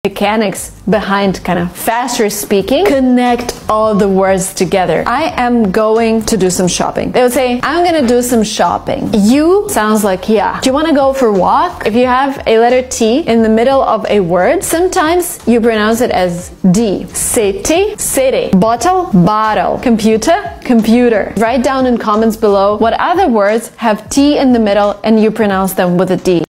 mechanics behind kind of faster speaking, connect all the words together. I am going to do some shopping. They would say, I'm gonna do some shopping. You sounds like yeah. Do you want to go for a walk? If you have a letter T in the middle of a word, sometimes you pronounce it as D. City, city. Bottle, bottle. Computer, computer. Write down in comments below what other words have T in the middle and you pronounce them with a D.